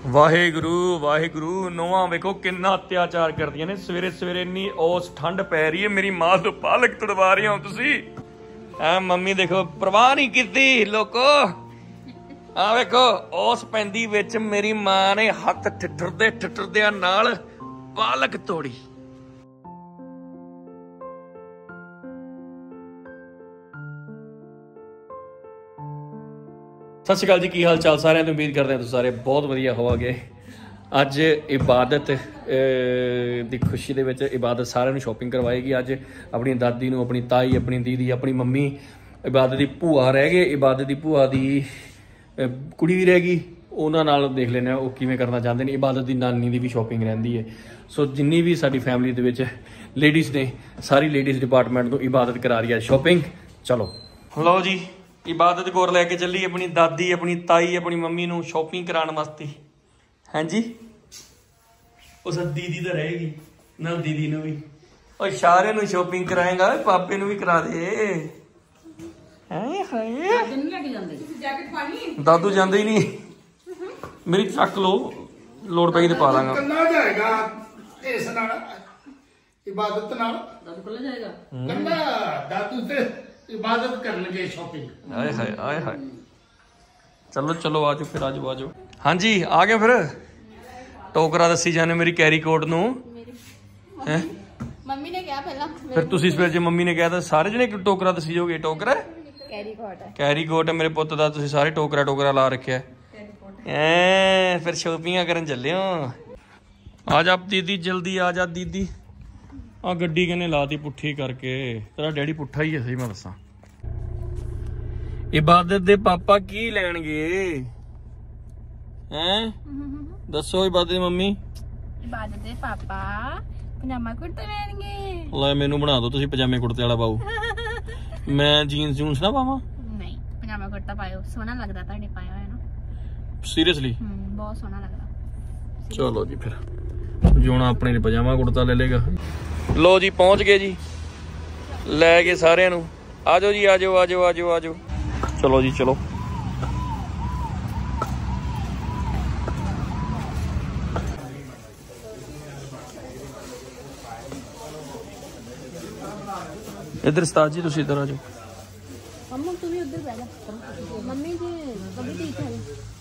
ਵਾਹਿਗੁਰੂ ਵਾਹਿਗੁਰੂ। ਨੋਹਾਂ ਵੇਖੋ ਕਿੰਨਾ ਅਤਿਆਚਾਰ ਕਰਦੀਆਂ ਨੇ। ਸਵੇਰੇ ਸਵੇਰੇ ਇੰਨੀ ਉਸ ਠੰਡ ਪੈ ਰਹੀ ਹੈ, ਮੇਰੀ ਮਾਂ ਤੋਂ ਪਾਲਕ ਤੜਵਾ ਰਹੀ ਹੋ ਤੁਸੀਂ। ਐ ਮੰਮੀ ਦੇਖੋ ਪਰਵਾਹ ਨਹੀਂ ਕੀਤੀ ਲੋਕੋ। ਆ ਵੇਖੋ ਉਸ ਪੈਂਦੀ ਵਿੱਚ ਮੇਰੀ ਮਾਂ ਨੇ ਹੱਥ ਠਿੱਠਰਦਿਆਂ ਨਾਲ ਪਾਲਕ ਤੋੜੀ। ਸਤਿ ਸ਼੍ਰੀ ਅਕਾਲ ਜੀ, ਕੀ ਹਾਲ ਚਾਲ ਸਾਰਿਆਂ ਨੂੰ। ਉਮੀਦ ਕਰਦੇ ਹਾਂ ਤੁਸੀਂ ਸਾਰੇ ਬਹੁਤ ਵਧੀਆ ਹੋਵਾਂਗੇ। ਅੱਜ ਇਬਾਦਤ ਦੀ ਖੁਸ਼ੀ ਦੇ ਵਿੱਚ ਇਬਾਦਤ ਸਾਰਿਆਂ ਨੂੰ ਸ਼ਾਪਿੰਗ ਕਰਵਾਏਗੀ। ਅੱਜ ਆਪਣੀ ਦਾਦੀ ਨੂੰ, ਆਪਣੀ ਤਾਈ, ਆਪਣੀ ਦੀਦੀ, ਆਪਣੀ ਮੰਮੀ, ਇਬਾਦਤ ਦੀ ਭੂਆ ਰਹਿ ਗਏ, ਇਬਾਦਤ ਦੀ ਭੂਆ ਦੀ ਕੁੜੀ ਵੀ ਰਹਿ ਗਈ। ਉਹਨਾਂ ਨਾਲ ਦੇਖ ਲੈਂਦੇ ਹਾਂ ਉਹ ਕਿਵੇਂ ਕਰਨਾ ਚਾਹੁੰਦੇ ਨੇ। ਇਬਾਦਤ ਦੀ ਨਾਨੀ ਦੀ ਵੀ ਸ਼ਾਪਿੰਗ ਰਹਿੰਦੀ ਹੈ। ਸੋ ਜਿੰਨੀ ਵੀ ਸਾਡੀ ਫੈਮਿਲੀ ਦੇ ਵਿੱਚ ਲੇਡੀਜ਼ ਨੇ, ਸਾਰੀ ਲੇਡੀਜ਼ ਡਿਪਾਰਟਮੈਂਟ ਤੋਂ ਇਬਾਦਤ ਕਰਾ ਰਹੀ ਹੈ ਸ਼ਾਪਿੰਗ। ਚਲੋ ਲਓ ਜੀ, ਇਬਾਦਤ ਕੋਲ ਲੈ ਕੇ ਚੱਲੀ ਆਪਣੀ ਦਾਦੀ, ਆਪਣੀ ਤਾਈ, ਆਪਣੀ ਮੰਮੀ ਨੂੰ ਸ਼ਾਪਿੰਗ ਕਰਾਉਣ ਵਾਸਤੇ। ਹਾਂਜੀ ਉਹ ਸਭ ਦੀਦੀ ਤਾਂ ਰਹੇਗੀ ਨਾਲ, ਦੀਦੀ ਨੂੰ ਵੀ ਉਹ ਸਾਰਿਆਂ ਨੂੰ ਸ਼ਾਪਿੰਗ ਕਰਾਏਗਾ। ਪਾਪੇ ਨੂੰ ਵੀ ਕਰਾ ਦੇ। ਦਾਦੂ ਜਾਂਦੇ ਹੀ ਨਹੀਂ। ਮੇਰੀ ਚੱਕ ਲੋ, ਲੋੜ ਪਈ ਤੇ ਪਾ ਲਾਂਗਾ। ਕੰਨਾ ਜਾਏਗਾ ਇਸ ਨਾਲ, ਇਬਾਦਤ ਨਾਲ ਦਾਦੂ ਕੱਲਾ ਜਾਏਗਾ। ਕੰਨਾ ਦਾਦੂ ਤੇ ਇਬਾਦਤ ਕਰਨਗੇ ਸ਼ਾਪਿੰਗ। ਆਏ ਹਾਏ ਆਏ ਹਾਏ। ਚਲੋ ਚਲੋ ਆਜੋ ਫਿਰ, ਆਜੋ ਆਜੋ। ਹਾਂਜੀ ਆ ਗਏ ਫਿਰ। ਟੋਕਰਾ ਦੱਸੀ ਜਾਣੇ ਮੇਰੀ ਕੈਰੀ ਕੋਟ ਨੂੰ। ਹੈ ਮੰਮੀ ਨੇ ਕਿਹਾ ਪਹਿਲਾਂ, ਫਿਰ ਤੁਸੀਂ ਸਵੇਰ ਜੇ ਮੰਮੀ ਨੇ ਕਿਹਾ ਤਾਂ ਸਾਰੇ ਜਣੇ ਟੋਕਰਾ ਦੱਸੀ ਜਾਓਗੇ। ਟੋਕਰਾ ਕੈਰੀ ਕੋਟ ਹੈ, ਕੈਰੀ ਕੋਟ ਹੈ ਮੇਰੇ ਪੁੱਤ ਦਾ। ਤੁਸੀਂ ਸਾਰੇ ਟੋਕਰਾ ਲਾ ਰੱਖਿਆ। ਫਿਰ ਸ਼ੋਪਿੰਗਾਂ ਕਰਨ ਚੱਲੇ ਹੋ। ਆ ਜਾ ਦੀਦੀ, ਜਲਦੀ ਆ ਜਾ ਦੀਦੀ। ਆ ਗੱਡੀ ਕਿਨੇ ਲਾਤੀ ਪੁੱਠੀ ਕਰਕੇ। ਤੇਰਾ ਡੈਡੀ ਪੁੱਠਾ ਹੀ ਹੈ, ਸਹੀ ਮੈਂ ਦੱਸਾਂ। ਇਬਾਦਤ ਦੇ ਪਾਪਾ ਕੀ ਲੈਣਗੇ? ਹੈਂ ਦੱਸੋ ਇਬਾਦਤ ਦੀ ਮੰਮੀ। ਇਬਾਦਤ ਦੇ ਪਾਪਾ ਪਜਾਮਾ ਕੁੜਤਾ ਲੈਣਗੇ। ਲੈ ਮੈਨੂੰ ਬਣਾ ਦਿਓ ਤੁਸੀਂ ਪਜਾਮੇ ਕੁੜਤੇ ਵਾਲਾ ਪਾਓ। ਮੈਂ ਜੀਨਸ ਜੂਨਸ ਨਾ ਪਾਵਾਂ। ਨਹੀਂ ਪਜਾਮਾ ਕੁੜਤਾ ਪਾਇਓ, ਸੋਹਣਾ ਲੱਗਦਾ ਤੁਹਾਡੇ ਪਾਇਆ ਹੋਇਆ ਨਾ। ਸੀਰੀਅਸਲੀ ਬਹੁਤ ਸੋਹਣਾ ਲੱਗਦਾ। ਚਲੋ ਜੀ ਫਿਰ ਜੋਣਾ ਆਪਣੇ ਲਈ ਪਜਾਮਾ ਕੁੜਤਾ ਲੈ ਲੇਗਾ। ਲੋ ਜੀ ਪਹੁੰਚ ਗਏ ਜੀ, ਲੈ ਕੇ ਸਾਰਿਆਂ ਨੂੰ। ਆਜੋ ਜੀ, ਆਜੋ ਆਜੋ ਆਜੋ ਆਜੋ। ਚਲੋ ਜੀ ਚਲੋ। इधर उस्ताद जी तुसी इधर आ जाओ। ਮੰਮਾ ਤੂੰ ਵੀ ਉੱਧਰ ਬੈਠ ਜਾ। ਮੰਮੀ ਜੀ ਕभी ठीक है।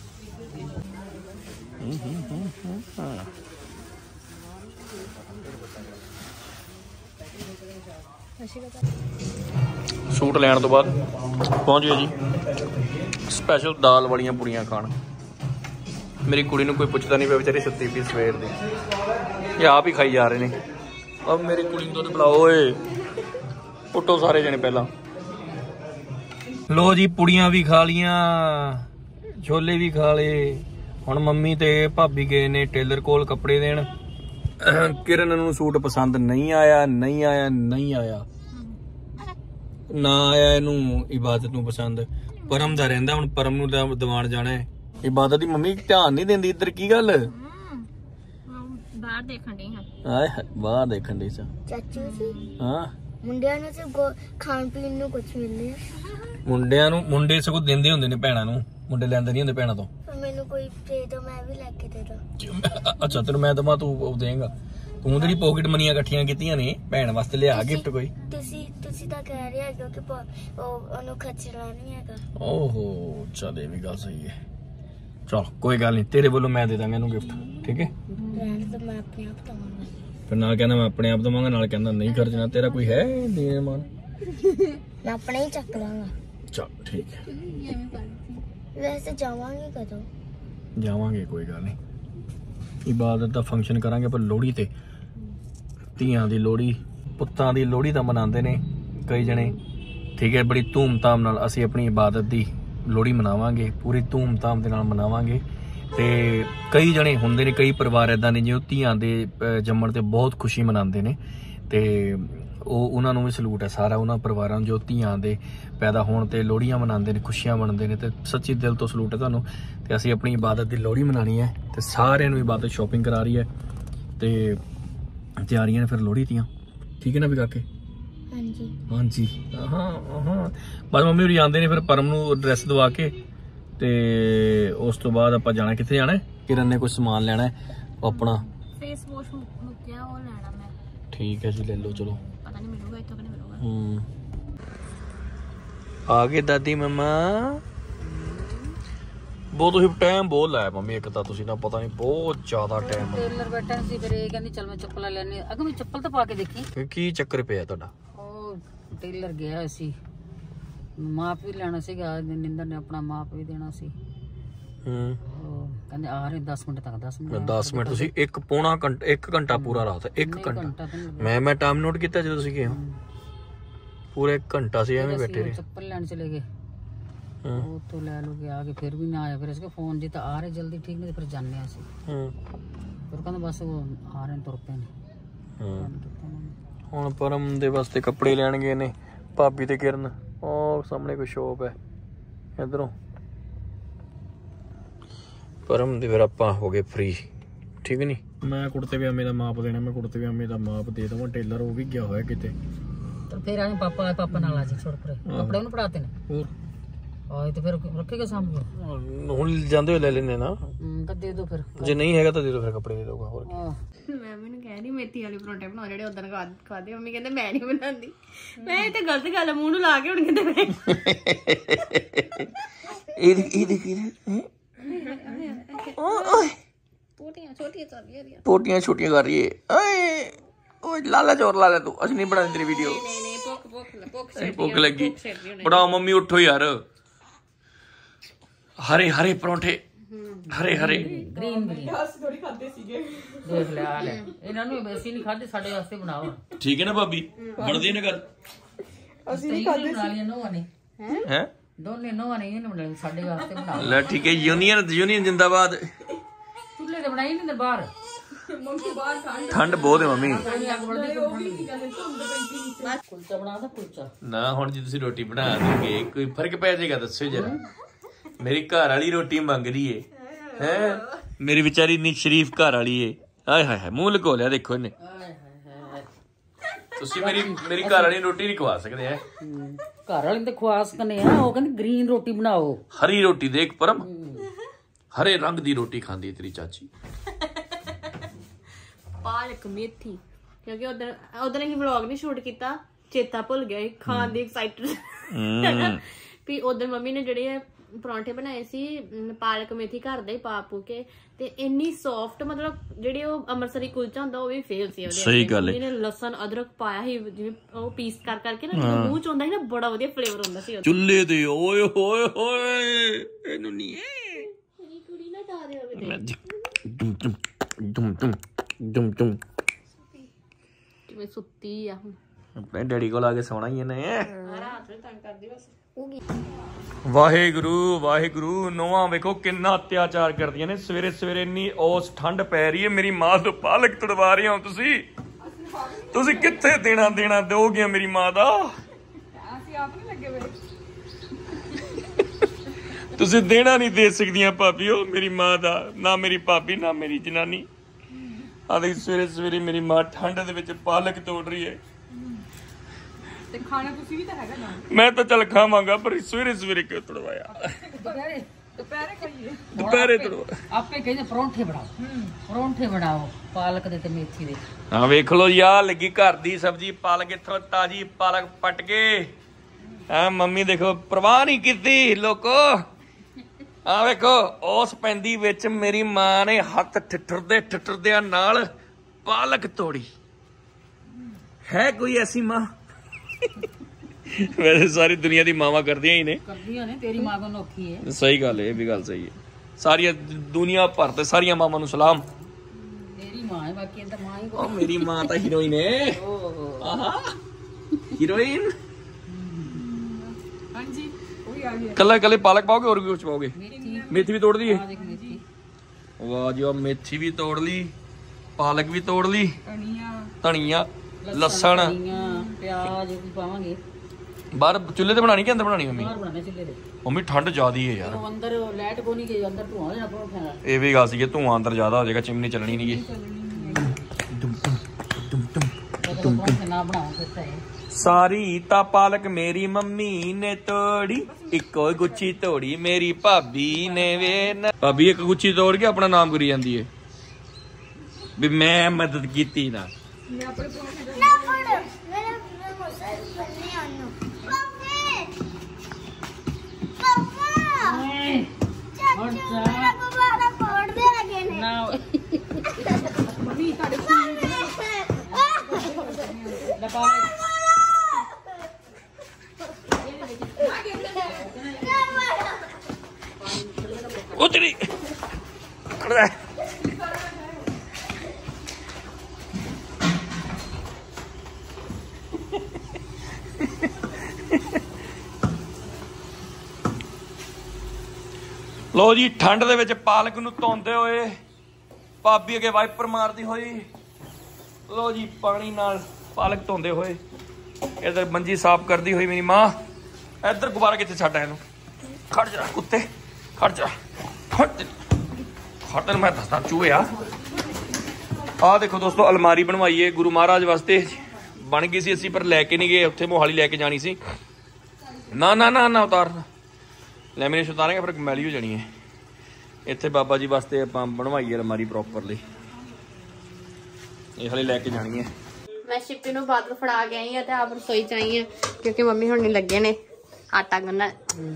सूट लैन तो बाद पहुंच गए जी स्पैशल दाल वालियां पूड़ियां खान। मेरी कुड़ी नूं कोई पुछदा नहीं पिया, बेचारी सुत्ती पई सवेर दी। ये आप ही खाई जा रहे ने। अब मेरी कुड़ी नूं दुध पिलाओ। ओए पुट्टो सारे जने पहला। लो जी पुड़ियां भी खा लियां, छोले भी खा ले। हुण मम्मी ते भाभी गए ने टेलर कोल कपड़े देण। किरण नूं सूट पसंद नहीं आया, नहीं आया, नहीं आया ना आया। इनू इबादत नूं पसंद। परम दा रहिंदा, हुण परम नूं दवाण जाना है। इबादत दी मम्मी ध्यान नहीं देंदी इधर। की गल? ਬਾਹਰ ਦੇਖਣ ਦੀ ਹਾਂ। ਆਏ ਬਾਹਰ ਦੇਖਣ ਦੀ ਚਾਚੂ ਜੀ। ਹਾਂ ਮੁੰਡਿਆਂ ਨੂੰ ਸਿਰਫ ਖਾਣ ਪੀਣ ਨੂੰ ਕੁਝ ਮਿਲਦੇ ਆ। ਮੁੰਡਿਆਂ ਨੂੰ ਮੁੰਡੇ ਸਗੋਂ ਦਿੰਦੇ ਹੁੰਦੇ ਨੇ ਭੈਣਾਂ ਨੂੰ, ਮੁੰਡੇ ਲੈਂਦੇ ਨਹੀਂ ਹੁੰਦੇ ਭੈਣਾਂ ਤੋਂ। ਮੈਨੂੰ ਕੋਈ ਦੇ ਦੋ, ਮੈਂ ਵੀ ਲੈ ਕੇ ਦੇ ਦਾਂ। ਅੱਛਾ ਤੈਨੂੰ ਮੈਂ ਦਵਾਂ, ਤੂੰ ਉਹ ਦੇਂਗਾ। ਤੂੰ ਤੇਰੀ ਪੋਕਟ ਮਨੀਆਂ ਇਕੱਠੀਆਂ ਕੀਤੀਆਂ ਨੇ, ਭੈਣ ਵਾਸਤੇ ਲਿਆ ਗਿਫਟ ਕੋਈ। ਤੁਸੀਂ ਤਾਂ ਕਹਿ ਰਹੇ ਹੋ ਕਿ ਉਹਨੂੰ ਖਰਚਣਾ ਨਹੀਂ ਹੈਗਾ। ਓਹੋ ਚੱਲ ਇਹ ਵੀ ਗੱਲ ਸਹੀ ਹੈ। ਚਲ ਕੋਈ ਗੱਲ ਨਹੀਂ, ਤੇਰੇ ਵੱਲੋਂ ਮੈਂ ਦੇ ਦਾਂਗਾ ਇਹਨੂੰ ਗਿਫਟ, ਠੀਕ ਹੈ। ਤਾਂ ਮੈਂ ਆਪਣੇ ਆਪ ਦਵਾਂਗਾ। ਫਿਰ ਨਾਲ ਕਹਿੰਦਾ ਮੈਂ ਆਪਣੇ ਆਪ ਦਵਾਂਗਾ, ਨਾਲ ਕਹਿੰਦਾ ਨਹੀਂ ਖਰਚਣਾ। ਤੇਰਾ ਕੋਈ ਹੈ ਦੇਣ ਮਾਨ? ਮੈਂ ਆਪਣੇ ਹੀ ਚੱਕ ਲਾਂਗਾ। ਚਲ ਠੀਕ ਹੈ। ਵੈਸੇ ਜਾਵਾਂਗੇ ਕਦੋਂ? ਜਾਵਾਂਗੇ ਕੋਈ ਗੱਲ ਨਹੀਂ। ਇਬਾਦਤ ਦਾ ਫੰਕਸ਼ਨ ਕਰਾਂਗੇ ਪਰ ਲੋਹੜੀ ਤੇ। ਧੀਆਂ ਦੀ ਲੋਹੜੀ, ਪੁੱਤਾਂ ਦੀ ਲੋਹੜੀ ਤਾਂ ਮਨਾਉਂਦੇ ਨੇ ਕਈ ਜਣੇ, ਠੀਕ ਹੈ। ਬੜੀ ਧੂਮ-ਧਾਮ ਨਾਲ ਅਸੀਂ ਆਪਣੀ ਇਬਾਦਤ ਦੀ ਲੋਹੜੀ ਮਨਾਵਾਂਗੇ, ਪੂਰੀ ਧੂਮ-ਧਾਮ ਦੇ ਨਾਲ ਮਨਾਵਾਂਗੇ। ਤੇ ਕਈ ਜਣੇ ਹੁੰਦੇ ਨੇ, ਕਈ ਪਰਿਵਾਰ ਇਦਾਂ ਦੇ ਜੋ ਧੀਆਂ ਦੇ ਜੰਮਣ ਤੇ ਬਹੁਤ ਖੁਸ਼ੀ ਮਨਾਉਂਦੇ ਨੇ। ਤੇ ਉਹਨਾਂ ਨੂੰ ਵੀ ਸਲੂਟ ਹੈ ਸਾਰਾ ਉਹਨਾਂ ਪਰਿਵਾਰਾਂ ਨੂੰ ਜੋ ਧੀਆਂ ਦੇ ਪੈਦਾ ਹੋਣ ਤੇ ਲੋਹੜੀਆਂ ਮਨਾਉਂਦੇ ਨੇ, ਖੁਸ਼ੀਆਂ ਮਨਾਉਂਦੇ ਨੇ। ਤੇ ਸੱਚੀ ਦਿਲ ਤੋਂ ਸਲੂਟ ਹੈ ਤੁਹਾਨੂੰ। ਤੇ ਅਸੀਂ ਆਪਣੀ ਇਬਾਦਤ ਦੀ ਲੋਹੜੀ ਮਨਾਉਣੀ ਹੈ ਤੇ ਸਾਰਿਆਂ ਨੂੰ ਇਬਾਦਤ ਸ਼ਾਪਿੰਗ ਕਰਾ ਰਹੀ ਹੈ ਤੇ ਤਿਆਰੀਆਂ ਨੇ ਫਿਰ ਲੋਹੜੀ ਦੀਆਂ, ਠੀਕ ਹੈ ਨਾ ਵੀ ਕਾਕੇ? ਹਾਂਜੀ ਹਾਂਜੀ। ਹਾਂ ਹਾਂ ਬਸ ਮੰਮੀ ਹੋਰੀ ਆਉਂਦੇ ਨੇ ਫਿਰ ਪਰਮ ਨੂੰ ਡਰੈਸ ਦਵਾ ਕੇ ਤੇ ਉਸ ਤੋਂ ਬਾਅਦ ਆਪਾਂ ਜਾਣਾ, ਕਿੱਥੇ ਜਾਣਾ? ਕਿਰਨ ਨੇ ਕੁਝ ਸਮਾਨ ਲੈਣਾ ਹੈ ਆਪਣਾ ਫੇਸ ਵਾਸ਼ ਮੁੱਕਿਆ ਉਹ ਲੈਣਾ ਮੈਂ। ਠੀਕ ਹੈ ਜੀ, ਲੈ ਲਓ। ਚਲੋ ਪਤਾ ਨਹੀਂ ਮਿਲੂਗਾ ਇੱਥੋਂ ਕਿ ਨਹੀਂ ਮਿਲੂਗਾ। ਆ ਗਏ ਦਾਦੀ ਮੰਮਾ। ਬਹੁਤ ਤੁਸੀਂ ਟਾਈਮ ਬਹੁਤ ਲਾਇਆ ਮੰਮੀ, ਇੱਕ ਤਾਂ ਤੁਸੀਂ ਨਾ ਪਤਾ ਨਹੀਂ ਬਹੁਤ ਜ਼ਿਆਦਾ ਟਾਈਮ। ਟੇਲਰ ਬੈਠਾ ਸੀ, ਫਿਰ ਇਹ ਕਹਿੰਦੀ ਚੱਲ ਮੈਂ ਚੱਪਲਾਂ ਲੈਣੀ। ਅਗਰ ਮੈਂ ਚੱਪਲ ਤਾਂ ਪਾ ਕੇ ਦੇਖੀ। ਕੀ ਚੱਕਰ ਪਿਆ ਤੁਹਾਡਾ? ਉਹ ਟੇਲਰ ਗਿਆ ਸੀ, ਮਾਪ ਵੀ ਲੈਣਾ ਸੀਗਾ, ਨਿੰਦਰ ਨੇ ਆਪਣਾ ਮਾਪ ਵੀ ਦੇਣਾ ਸੀ। ਉਹ ਕਹਿੰਦੇ ਆ ਰਹੇ 10 ਮਿੰਟ ਤੱਕ। 10 ਮਿੰਟ ਤੁਸੀਂ ਇੱਕ ਘੰਟਾ ਪੂਰਾ ਰਾਤ 1 ਘੰਟਾ ਮੈਂ ਟਾਈਮ ਨੋਟ ਕੀਤਾ ਜਦੋਂ ਤੁਸੀਂ ਗਏ ਹੋ। ਪੂਰਾ 1 ਘੰਟਾ ਸੀ ਐਵੇਂ ਬੈਠੇ ਰਹੇ। ਚੱਪਲ ਲੈਣ ਚਲੇ ਗਏ, ਉਹ ਤੋਂ ਲੈ ਲੋ ਕੇ ਆ ਕੇ ਫਿਰ ਵੀ ਨਾ ਆਇਆ। ਫਿਰ ਇਸਕੇ ਫੋਨ ਜੀ ਤਾਂ ਆ ਰਹੇ ਜਲਦੀ, ਠੀਕ ਨਹੀਂ, ਫਿਰ ਜਾਣੇ ਆ ਸੀ। ਫਿਰ ਕਹਿੰਦਾ ਬਸ ਉਹ ਆ ਰਹੇ ਤੁਰ ਪਏ ਨੇ। ਹੁਣ ਪਰਮ ਦੇ ਵਾਸਤੇ ਕੱਪੜੇ ਲੈਣ ਗਏ ਨੇ ਭਾਬੀ ਤੇ ਕਿਰਨ। ਉਹ ਸਾਹਮਣੇ ਕੋਈ ਸ਼ੋਪ ਹੈ ਇਧਰੋਂ। ਪਰਮ ਦੇ ਫਿਰ ਆਪਾਂ ਹੋ ਗਏ ਫ੍ਰੀ, ਠੀਕ ਨਹੀਂ। ਮੈਂ ਕੁੜਤੇ ਪਜਾਮੇ ਦਾ ਮਾਪ ਦੇਣਾ, ਮੈਂ ਕੁੜਤੇ ਪਜਾਮੇ ਦਾ ਮਾਪ ਦੇ ਦੇਵਾਂ। ਟੇਲਰ ਉਹ ਵੀ ਗਿਆ ਹੋਇਆ ਕਿਤੇ। ਤਾਂ ਫਿਰ ਆਏ ਪਾਪਾ ਨਾਲ ਆ ਜੀ ਛੋੜ ਪਰੇ ਕੱਪੜੇ ਉਹਨੂੰ ਪੜਾਤੇ ਨੇ। ਹੋਰ ਆਏ ਤੇ ਫਿਰ ਰੱਖੇਗਾ ਸਾਹਮਣੇ। ਹੁਣ ਜਾਂਦੇ ਹੋਏ ਲੈ ਲੈਣੇ ਨਾ। ਕਦ ਦੇ ਦੋ ਫਿਰ, ਜੇ ਨਹੀਂ ਹੈਗਾ ਤਾਂ ਦੇ ਦੋ, ਫਿਰ ਕੱਪੜੇ ਦੇ ਦੋਗਾ। ਹੋਰ ਮੈਂ ਮੈਨੂੰ ਕਹਿ ਰਹੀ ਮੇਥੀ ਵਾਲੇ ਪਰੌਂਠੇ ਬਣਾ ਜਿਹੜੇ ਉਦੋਂ ਖਾਦੇ। ਮੰਮੀ ਕਹਿੰਦੇ ਮੈਂ ਨਹੀਂ ਬਣਾਉਂਦੀ। ਮੈਂ ਇਹ ਤਾਂ ਗਲਤ ਗੱਲ ਮੂੰਹ ਨੂੰ ਲਾ ਕੇ ਹੁਣ ਕਹਿੰਦੇ ਮੈਂ ਪੋਟੀਆਂ ਛੋਟੀਆਂ ਕਰ ਰਹੀ ਹੈ। ਓਏ ਲਾਲਾ ਚੋਰ ਲਾ ਲੈ ਤੂੰ, ਅਸੀਂ ਨਹੀਂ ਬਣਾਉਂਦੇ ਤੇਰੀ ਵੀਡੀਓ। ਨਹੀਂ ਭੁੱਖ ਲੱਗੀ। ਬਣਾਓ ਮੰਮੀ, ਉੱਠੋ ਯਾਰ। ਹਰੇ ਹਰੇ ਪਰੌਂਠੇ, ਹਰੇ ਹਰੇ ਗ੍ਰੀਨ ਥੋੜੀ ਖਾਦੇ ਸੀਗੇ। ਦੇਖ ਲੈ ਆ ਲੈ, ਇਹਨਾਂ ਨੂੰ ਅਸੀਂ ਨਹੀਂ ਖਾਦੇ, ਸਾਡੇ ਵਾਸਤੇ ਬਣਾਓ। ਠੀਕ ਹੈ ਨਾ ਭਾਬੀ, ਬਣਦੀ ਨਾ ਗੱਲ। ਅਸੀਂ ਨਹੀਂ ਖਾਦੇ ਬਣਾ ਲਿਆ ਨੋਆਂ ਨੇ। ਹੈ ਦੋਨੇ ਨੋਆਂ ਨੇ ਇਹਨੇ ਬਣਾਈ, ਸਾਡੇ ਵਾਸਤੇ ਬਣਾਓ। ਲੈ ਠੀਕ ਹੈ। ਯੂਨੀਅਨ ਜਿੰਦਾਬਾਦ। ਚੁੱਲ੍ਹੇ ਤੇ ਬਣਾਈ ਨਹੀਂ ਬਾਹਰ। ਠੰਡ ਬਹੁਤ ਹੈ ਮੰਮੀ। ਕੁਲਚਾ ਬਣਾ ਦਾ ਕੁਲਚਾ ਨਾ ਹੁਣ ਜੇ ਤੁਸੀਂ ਰੋਟੀ ਬਣਾ ਦੋਗੇ ਕੋਈ ਫਰਕ ਪੈ ਜਾਏਗਾ? ਦੱਸੋ ਜਰਾ। ਮੇਰੀ ਘਰ ਵਾਲੀ ਰੋਟੀ ਮੰਗ ਰਹੀ ਏ ਹੈ। ਮੇਰੀ ਵਿਚਾਰੀ ਇੰਨੀ ਸ਼ਰੀਫ ਘਰ ਵਾਲੀ ਏ। ਹਾਏ ਹਾਏ ਹਾਏ, ਮੂੰਹ ਲਗੋ ਲਿਆ ਦੇਖੋ ਇਹਨੇ। ਤੁਸੀਂ ਮੇਰੀ ਘਰ ਵਾਲੀ ਰੋਟੀ ਨਹੀਂ ਖਵਾ ਸਕਦੇ ਹੈ। ਘਰ ਵਾਲੇ ਤੇ ਖਵਾ ਸਕਨੇ ਆ। ਉਹ ਕਹਿੰਦੀ ਗ੍ਰੀਨ ਰੋਟੀ ਬਣਾਓ। ਹਰੀ ਰੋਟੀ ਦੇਖ ਪਰਮ, ਹਰੇ ਰੰਗ ਦੀ ਰੋਟੀ ਖਾਂਦੀ ਤੇਰੀ ਚਾਚੀ। ਪਾਲਕ ਮੇਥੀ, ਕਿਉਂਕਿ ਉਧਰ ਅਸੀਂ ਵਲੌਗ ਨਹੀਂ ਸ਼ੂਟ ਕੀਤਾ, ਚੇਤਾ ਭੁੱਲ ਗਿਆ ਖਾਣ ਦੀ ਐਕਸਾਈਟਡ ਵੀ। ਉਧਰ ਮੰਮੀ ਨੇ ਜਿਹੜੇ ਪਰੌਂਠੇ ਬਣਾਏ ਸੀ ਪਾਲਕ ਮੇਥੀ ਘਰ ਦਾ ਹੀ ਪਾ ਪੂ ਕੇ, ਤੇ ਇੰਨੀ ਸੌਫਟ, ਮਤਲਬ ਜਿਹੜੇ ਉਹ ਅੰਮ੍ਰਿਤਸਰੀ ਕੁਲਚਾ ਹੁੰਦਾ ਉਹ ਵੀ ਫੇਲ ਸੀ ਉਹਦੇ। ਸਹੀ ਗੱਲ ਹੈ। ਇਹਨੇ ਲਸਣ ਅਦਰਕ ਪਾਇਆ ਸੀ, ਜਿਵੇਂ ਉਹ ਪੀਸ ਕਰ ਕਰਕੇ ਨਾ ਮੂੰਹ ਚ ਆਉਂਦਾ ਸੀ ਨਾ, ਬੜਾ ਵਧੀਆ ਫਲੇਵਰ ਹੁੰਦਾ ਸੀ ਚੁੱਲ੍ਹੇ ਤੇ। ਓਏ ਹੋਏ ਹੋਏ, ਇਹਨੂੰ ਨਹੀਂ ਹੈ ਕੁੜੀ ਨਾ ਡਾ ਦੇ ਹੋਵੇ ਜਿਵੇਂ ਸੁੱਤੀ ਆ। ਹੁਣ ਆਪਣੇ ਡੈਡੀ ਕੋਲ ਆ ਕੇ ਸੌਣਾ ਹੀ ਇਹਨੇ। ਰਾਤ ਨੂੰ ਤੰਗ ਕਰਦੀ ਬਸ। ਵਾਹਿਗੁਰੂ ਵਾਹਿਗੁਰੂ। ਨੋਹਾਂ ਵੇਖੋ ਕਿੰਨਾ ਅਤਿਆਚਾਰ ਕਰਦੀਆਂ ਨੇ। ਸਵੇਰੇ ਸਵੇਰੇ ਇੰਨੀ ਉਸ ਠੰਡ ਪੈ ਰਹੀ ਹੈ, ਮੇਰੀ ਮਾਂ ਤੋਂ ਪਾਲਕ ਤੁੜਵਾ ਰਹੇ ਹੋ ਤੁਸੀਂ ਕਿੱਥੇ ਦੇਣਾ ਦਿਓਗੇ ਮੇਰੀ ਮਾਂ ਦਾ? ਅਸੀਂ ਆਪ ਨਹੀਂ ਲੱਗੇ ਹੋਏ। ਤੁਸੀਂ ਦੇਣਾ ਨਹੀਂ ਦੇ ਸਕਦੀਆਂ ਭਾਬੀਓ ਮੇਰੀ ਮਾਂ ਦਾ, ਨਾ ਮੇਰੀ ਭਾਬੀ ਨਾ ਮੇਰੀ ਜਨਾਨੀ। ਆ ਦੇਖ ਸਵੇਰੇ ਸਵੇਰੇ ਮੇਰੀ ਮਾਂ ਠੰਡ ਦੇ ਵਿੱਚ ਪਾਲਕ ਤੋੜ ਰਹੀ ਹੈ। ਤੇ ਖਾਣਾ ਤੁਸੀਂ ਵੀ ਤਾਂ ਹੈਗਾ ਨਾ। ਮੈਂ ਤਾਂ ਚੱਲ ਖਾਵਾਂਗਾ, ਪਰ ਸਵੇਰੇ ਸਵੇਰੇ ਕਿਉਂ ਤੁੜਵਾਇਆ? ਦੁਪਹਿਰੇ ਖਾਈਏ। ਦੁਪਹਿਰੇ ਤੁੜਵਾ। ਆਪੇ ਕਹਿੰਦੇ ਪਰੌਂਠੇ ਬਣਾਓ, ਪਰੌਂਠੇ ਬਣਾਓ ਪਾਲਕ ਦੇ ਤੇ ਮੇਥੀ ਦੇ। ਹਾਂ ਵੇਖ ਲੋ ਯਾਰ, ਲੱਗੀ ਘਰ ਦੀ ਸਬਜ਼ੀ, ਪਾਲਕ ਇੱਥੋਂ ਤਾਜੀ ਪਾਲਕ ਪੱਟ ਕੇ। ਆ ਮੰਮੀ ਦੇਖੋ ਪਰਵਾਹ ਨਹੀਂ ਕੀਤੀ ਲੋਕੋ। ਆ ਵੇਖੋ ਉਸ ਪੈਂਦੀ ਵਿੱਚ ਮੇਰੀ ਮਾਂ ਨੇ ਹੱਥ ਠਿੱਠਰਦਿਆਂ ਨਾਲ ਪਾਲਕ ਤੋੜੀ। ਹੈ ਕੋਈ ਐਸੀ ਮਾਂ? ਵੈਸੇ ਸਾਰੀ ਦੁਨੀਆ ਦੀ ਮਾਵਾਂ ਕਰਦੀਆਂ ਹੀ ਨੇ। ਕਰਦੀਆਂ ਨੇ, ਤੇਰੀ ਮਾਂ ਕੋ ਨੋਖੀ ਹੈ। ਸਹੀ ਗੱਲ ਹੈ, ਇਹ ਵੀ ਗੱਲ ਸਹੀ ਹੈ। ਸਾਰੀਆਂ ਦੁਨੀਆ ਭਰ ਤੇ ਸਾਰੀਆਂ ਮਾਵਾਂ ਨੂੰ ਸਲਾਮ। ਤੇਰੀ ਮਾਂ ਹੈ, ਬਾਕੀ ਇਹਦਾ ਮਾਂ ਹੀ ਉਹ ਮੇਰੀ ਮਾਂ ਤਾਂ ਹੀਰੋਇਨ ਹੈ। ਆਹਾ ਹੀਰੋਇਨ। ਹਾਂਜੀ ਉਹ ਵੀ ਆ ਗਿਆ। ਕੱਲੇ ਪਾਲਕ ਪਾਓਗੇ, ਹੋਰ ਵੀ ਕੁਝ ਪਾਓਗੇ? ਮੇਥੀ ਵੀ ਤੋੜ ਦਈਏ? ਮੇਥੀ। ਵਾਹ ਜੀ, ਮੇਥੀ ਵੀ ਤੋੜ ਲਈ, ਪਾਲਕ ਵੀ ਤੋੜ ਲਈ, ਧਨੀਆ, ਲਸਣ, ਪਿਆਜ਼ ਵੀ ਪਾਵਾਂਗੇ। ਬਾਹਰ ਚੁੱਲ੍ਹੇ ਤੇ ਬਣਾਣੀ ਕਿ ਅੰਦਰ ਬਣਾਣੀ ਮੰਮੀ? ਬਾਹਰ ਬਣਾਣੇ ਚੁੱਲ੍ਹੇ ਤੇ। ਮੰਮੀ ਠੰਡ ਜ਼ਿਆਦੀ ਹੈ ਯਾਰ। ਉਹ ਅੰਦਰ ਲਾਈਟ ਕੋ ਨਹੀਂ ਗਈ, ਅੰਦਰ ਧੂਆਂ ਹੋ ਜਾਣਾ ਪਰੌਂਠਿਆਂ ਦਾ। ਇਹ ਵੀ ਗੱਲ ਸੀ ਕਿ ਧੂਆਂ ਅੰਦਰ ਜ਼ਿਆਦਾ ਹੋ ਜਾਏਗਾ, ਚਿਮਨੀ ਚੱਲਣੀ ਨਹੀਂ ਗੀ। ਪਰੌਂਠੇ ਨਾ ਬਣਾਓ ਫਿਰ ਤਾਂ ਇਹ। ਸਾਰੀ ਤਾਂ ਪਾਲਕ ਮੇਰੀ ਮੰਮੀ ਨੇ ਤੋੜੀ, ਇੱਕੋ ਗੁੱਛੀ ਤੋੜੀ ਮੇਰੀ ਭਾਬੀ ਨੇ ਵੇ। ਭਾਬੀ ਇੱਕ ਗੁੱਛੀ ਤੋੜ ਕੇ ਆਪਣਾ ਨਾਮ ਕਰੀ ਜਾਂਦੀ ਹੈ ਵੀ ਮੈਂ ਮਦਦ ਕੀਤੀ ਨਾ। ਨਾ ਫੜ ਮੇਰੇ ਮੋਸਾ ਬੰਨੇ ਆਨੋ ਪਾਪਾ ਮੇਰਾ ਗੁਬਾਰਾ ਫੋੜ ਦੇ ਲਗੇ ਨੇ ਨਾ ਮੰਮੀ ਤੁਹਾਡੇ ਉਹ ਤੇਰੀ ਖੜਾ ਲੋ ਜੀ, ਠੰਡ ਦੇ ਵਿੱਚ ਪਾਲਕ ਨੂੰ ਧੋਂਦੇ ਹੋਏ ਭਾਬੀ ਅੱਗੇ ਵਾਈਪਰ ਮਾਰਦੀ ਹੋਈ। ਲੋ ਜੀ, ਪਾਣੀ ਨਾਲ ਪਾਲਕ ਧੋਂਦੇ ਹੋਏ ਇਧਰ ਮੰਜੀ ਸਾਫ਼ ਕਰਦੀ ਹੋਈ ਮੇਰੀ ਮਾਂ। ਇੱਧਰ ਗੁਬਾਰਾ ਕਿੱਥੇ ਛੱਡ ਇਹਨੂੰ, ਖੜ ਜਾ ਕੁੱਤੇ, ਖੜ ਜਾ, ਖੜ ਤੈਨੂੰ ਮੈਂ ਦੱਸਦਾ ਚੂਹੇ ਆ। ਆਹ ਦੇਖੋ ਦੋਸਤੋ, ਅਲਮਾਰੀ ਬਣਵਾਈ ਏ ਗੁਰੂ ਮਹਾਰਾਜ ਵਾਸਤੇ, ਬਣ ਗਈ ਸੀ ਅਸੀਂ ਪਰ ਲੈ ਕੇ ਨਹੀਂ ਗਏ, ਉੱਥੇ ਮੋਹਾਲੀ ਲੈ ਕੇ ਜਾਣੀ ਸੀ। ਨਾ ਨਾ ਨਾ ਨਾ ਉਤਾਰ, ਲੈਮੀਨੇਸ਼ਨ ਉਤਾਰਾਂਗੇ ਫਿਰ ਮੈਲੀ ਹੋ ਜਾਣੀ ਹੈ। ਇੱਥੇ ਬਾਬਾ ਜੀ ਵਾਸਤੇ ਆਪਾਂ ਬਣਵਾਈ ਹੈ ਅਲਮਾਰੀ ਪ੍ਰੋਪਰਲੀ, ਇਹ ਹਲੇ ਲੈ ਕੇ ਜਾਣੀ ਹੈ। ਮੈਂ ਸ਼ਿਪੀ ਨੂੰ ਬਾਥਰੂਮ ਫੜਾ ਕੇ ਆਈ ਆ ਤੇ ਆਪ ਰਸੋਈ ਚ ਆਈ ਆ ਕਿਉਂਕਿ ਮੰਮੀ ਹੁਣ ਨਹੀਂ ਲੱਗੇ ਨੇ ਆਟਾ ਗੁੰਨਣ।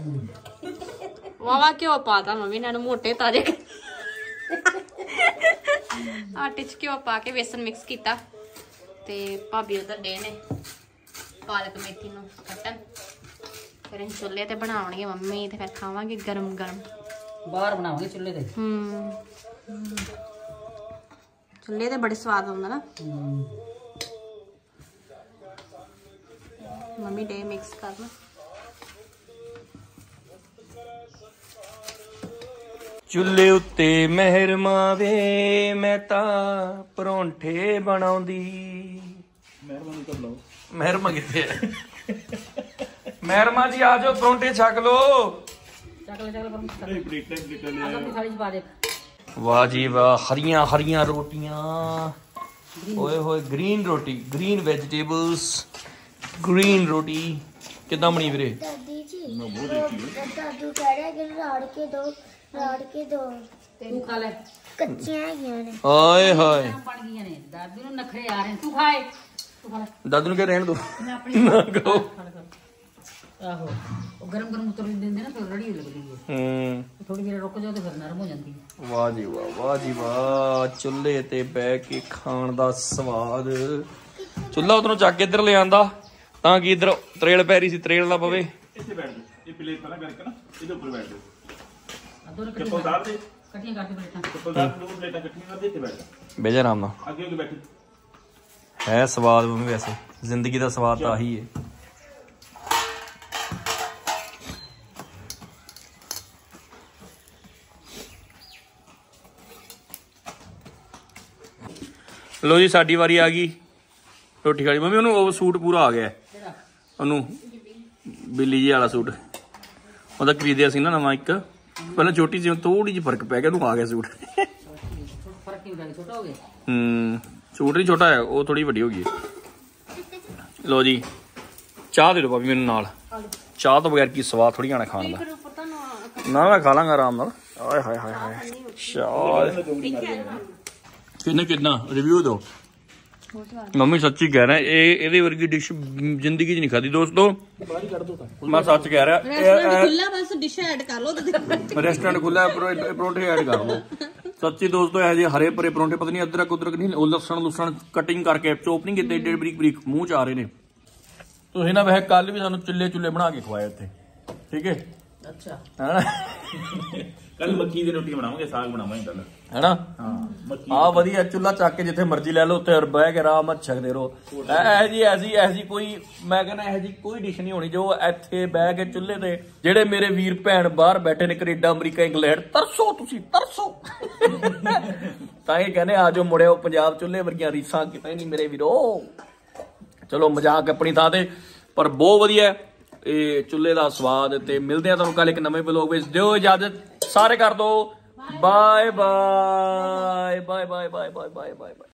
ਵਾਵਾ ਘਿਓ ਪਾਤਾ ਮੰਮੀ ਨੇ ਮੋਟੇ ਤਾਜ਼ੇ ਆਟੇ ਚ ਘਿਓ ਪਾ ਕੇ ਵੇਸਣ ਮਿਕਸ ਕੀਤਾ ਤੇ ਭਾਬੀ ਉਧਰ ਡੇ ਨੇ ਪਾਲਕ ਮੇਥੀ ਨੂੰ ਕੱਟਣ। ਫਿਰ ਅਸੀਂ ਚੁੱਲ੍ਹੇ ਤੇ ਬਣਾਉਣਗੇ ਮੰਮੀ ਤੇ ਫਿਰ ਖਾਵਾਂਗੇ ਗਰਮ ਗਰਮ। ਬਾਹਰ ਬਣਾਵਾਂਗੇ ਚੁੱਲ੍ਹੇ ਤੇ। ਚੁੱਲ੍ਹੇ ਤੇ ਬੜੇ ਸਵਾਦ ਆਉਂਦਾ ਨਾ। ਮੰਮੀ ਡੇ ਮਿਕਸ ਕਰਨਾ। ਚੁੱਲ੍ਹੇ ਉੱਤੇ ਮਹਿਰਮਾ ਵੇ ਮੈਂ ਤਾਂ ਪਰੌਂਠੇ ਬਣਾਉਂਦੀ। ਮਹਿਰਮਾ ਕਿੱਥੇ ਹੈ? ਮਹਿਰਮਾ ਜੀ ਆ ਜਾਓ, ਪਰੌਂਠੇ ਛਕ ਲੋ। ਵਾਹ ਜੀ ਵਾਹ, ਹਰੀਆਂ ਹਰੀਆਂ ਰੋਟੀਆਂ, ਓਏ ਹੋਏ ਗ੍ਰੀਨ ਰੋਟੀ, ਗ੍ਰੀਨ ਵੈਜੀਟੇਬਲਸ, ਗ੍ਰੀਨ ਰੋਟੀ। ਕਿੱਦਾਂ ਬਣੀ ਵੀਰੇ? ਦਾਦੀ ਜੀ ਦਾਦੂ ਕਹਿ ਰਿਹਾ ਕਿ ਰਾੜ ਕੇ ਦੋ ਤੂੰ ਖਾ ਲੈ। ਕੱਚੀਆਂ ਹੈਗੀਆਂ ਨੇ। ਓਏ ਹੋਏ, ਬਣ ਗਈਆਂ ਨੇ। ਦਾਦੀ ਨੂੰ ਨਖਰੇ ਆ ਰਹੇ, ਤੂੰ ਖਾਏ, ਤੂੰ ਖਾ ਲੈ। ਦਾਦੂ ਨੂੰ ਕਹਿ ਰਹਿਣ ਦੋ ਮੈਂ ਆਪਣੀ ਨਾ ਖਾਓ। ਆਹੋ, ਉਹ ਗਰਮ ਗਰਮ ਉਤਰ ਦਿੰਦੇ ਨਾ ਫਿਰ ਰੜੀ ਲੱਗਦੀ ਹੈ। ਥੋੜੀ ਦੇਰ ਰੁਕ ਜਾਓ ਤੇ ਫਿਰ ਨਰਮ ਹੋ ਜਾਂਦੀ ਹੈ। ਵਾਹ ਜੀ ਵਾਹ, ਵਾਹ ਜੀ ਵਾਹ, ਚੁੱਲ੍ਹੇ ਤੇ ਬਹਿ ਕੇ ਖਾਣ ਦਾ ਸਵਾਦ। ਚੁੱਲ੍ਹਾ ਉਧਰੋਂ ਚੱਕ ਕੇ ਇੱਧਰ ਲਿਆਂਦਾ ਤਾਂ ਕਿ ਇੱਧਰ ਤਰੇਲ ਪੈ ਰਹੀ ਸੀ, ਤਰੇਲ ਨਾ ਪਵੇ। ਇੱਥੇ ਬੈਠ ਜਾਓ, ਇਹ ਪਲੇਟ ਪਹਿਲਾਂ ਕਰਕੇ ਨਾ ਇਹਦੇ ਉੱਪਰ ਬੈਠ ਜਾਓ। ਦੋਨੋਂ ਚੱਪਲ ਉਤਾਰ ਦੇ, ਇਕੱਠੀਆਂ ਕਰਕੇ ਪਲੇਟਾਂ। ਚੱਪਲ ਉਤਾਰ ਦੋ ਪਲੇਟਾਂ ਇਕੱਠੀਆਂ ਕਰ ਦੇ, ਇੱਥੇ ਬੈਠ ਜਾ। ਬਹਿ ਜਾ ਆਰਾਮ ਨਾਲ। ਅੱਗੇ ਅੱਗੇ ਬੈਠ। ਹੈ ਸਵਾਦ ਮੰਮੀ, ਵੈਸੇ ਜ਼ਿੰਦਗੀ ਦਾ ਸਵਾਦ ਤਾਂ ਆਹੀ ਹੈ। ਲੋ ਜੀ, ਸਾਡੀ ਵਾਰੀ ਆ ਗਈ ਰੋਟੀ ਖਾਣੀ। ਮੰਮੀ ਉਹਨੂੰ ਉਹ ਸੂਟ ਪੂਰਾ ਆ ਗਿਆ, ਉਹਨੂੰ ਬਿੱਲੀ ਜੀ ਵਾਲਾ ਸੂਟ ਉਹਦਾ ਖਰੀਦਿਆ ਸੀ ਨਾ ਨਵਾਂ ਇੱਕ, ਪਹਿਲਾਂ ਛੋਟੀ ਸੀ, ਥੋੜੀ ਜਿਹੀ ਫਰਕ ਪੈ ਗਿਆ, ਉਹਨੂੰ ਆ ਗਿਆ ਸੂਟ। ਫਰਕ ਨਹੀਂ ਪਿਆ, ਛੋਟਾ ਹੋ ਗਿਆ। ਸੂਟ ਨਹੀਂ ਛੋਟਾ ਹੈ, ਉਹ ਥੋੜੀ ਵੱਡੀ ਹੋ ਗਈ। ਲੋ ਜੀ, ਚਾਹ ਦੇ ਦਿਓ ਭਾਬੀ ਮੈਨੂੰ ਨਾਲ। ਚਾਹ ਤੋਂ ਬਗੈਰ ਕੀ ਸਵਾਦ ਥੋੜੀ ਆਣਾ ਖਾਣ ਦਾ। ਨਾ ਮੈਂ ਖਾ ਲਾਂਗਾ ਆਰਾਮ ਨਾਲ। ਆਏ ਹਾਏ ਹਾਏ ਹਾਏ, ਚਾਹ ਕਿੰਨਾ ਰਿਵਿਊ ਦੋ। ਮੰਮੀ ਸੱਚੀ ਕਹਿ ਰਿਹਾ, ਇਹਦੇ ਵਰਗੀ ਡਿਸ਼ ਜ਼ਿੰਦਗੀ 'ਚ ਨਹੀਂ ਖਾਦੀ ਦੋਸਤੋ। ਮੈਂ ਸੱਚ ਕਹਿ ਰਿਹਾ। ਬਸ ਡਿਸ਼ ਐਡ ਕਰ ਲਓ ਤੇ ਰੈਸਟੋਰੈਂਟ ਖੁੱਲਾ, ਪਰੌਂਠੇ ਐਡ ਕਰ ਲਓ। ਸੱਚੀ ਦੋਸਤੋ, ਇਹ ਜਿਹੇ ਹਰੇ ਭਰੇ ਪਰੌਂਠੇ ਪਤਾ ਨਹੀਂ ਅਦਰਕ ਉਦਰਕ ਨਹੀਂ, ਉਹ ਲਸਣ ਕਟਿੰਗ ਕਰਕੇ ਚੋਪ ਨਹੀਂ ਕੀਤੇ, ਏਡੇ ਬਰੀਕ ਬਰੀਕ ਮੂੰਹ 'ਚ ਆ ਰਹੇ ਨੇ। ਤੁਸੀਂ ਨਾ ਵੈਸੇ ਕੱਲ ਵੀ ਸਾਨੂੰ ਚੁੱਲ੍ਹੇ ਬਣਾ ਕੇ ਖਵਾਏ ਉੱਥੇ, ਠੀਕ ਹੈ? ਅੱਛਾ, ਕੱਲ ਮੱਕੀ ਦੀ ਰੋਟੀ ਬਣਾਵਾਂਗੇ, ਸਾਗ ਬਣਾਵਾਂਗੇ ਕੱਲ, ਹੈਨਾ? ਹਾਂ ਮੱਕੀ। ਆ ਵਧੀਆ, ਚੁੱਲ੍ਹਾ ਚੱਕ ਕੇ ਜਿੱਥੇ ਮਰਜ਼ੀ ਲੈ ਲਓ, ਉੱਥੇ ਬਹਿ ਕੇ ਆਰਾਮ ਨਾਲ ਛਕਦੇ ਰਹੋ। ਐਸੀ ਕੋਈ, ਮੈਂ ਕਹਿੰਦਾ ਇਹੋ ਜਿਹੀ ਕੋਈ ਡਿਸ਼ ਨਹੀਂ ਹੋਣੀ ਜੋ ਇੱਥੇ ਬਹਿ ਕੇ ਚੁੱਲ੍ਹੇ ਤੇ। ਜਿਹੜੇ ਮੇਰੇ ਵੀਰ ਭੈਣ ਬਾਹਰ ਬੈਠੇ ਨੇ, ਕੈਨੇਡਾ, ਅਮਰੀਕਾ, ਇੰਗਲੈਂਡ, ਤਰਸੋ ਤੁਸੀਂ, ਤਰਸੋ। ਤਾਂ ਇਹ ਕਹਿੰਦੇ ਆ ਜਾਓ ਮੁੜਿਓ, ਪੰਜਾਬ ਚੁੱਲ੍ਹੇ ਵਰਗੀਆਂ ਰੀਸਾਂ ਕਿਤੇ ਨਹੀਂ ਮੇਰੇ ਵੀਰੋ। ਚਲੋ ਮਜ਼ਾਕ ਆਪਣੀ ਥਾਂ ਤੇ, ਪਰ ਬਹੁਤ ਵਧੀਆ ਇਹ ਚੁੱਲ੍ਹੇ ਦਾ ਸਵਾਦ। ਤੇ ਮਿਲਦੇ ਆ ਤੁਹਾਨੂੰ ਕੱਲ ਇੱਕ ਨਵੇਂ ਵਲੋਗ ਵਿੱਚ। ਦਿਓ ਇਜਾਜ਼ਤ, ਸਾਰੇ ਕਰ ਦੋ bye bye bye bye bye bye bye bye.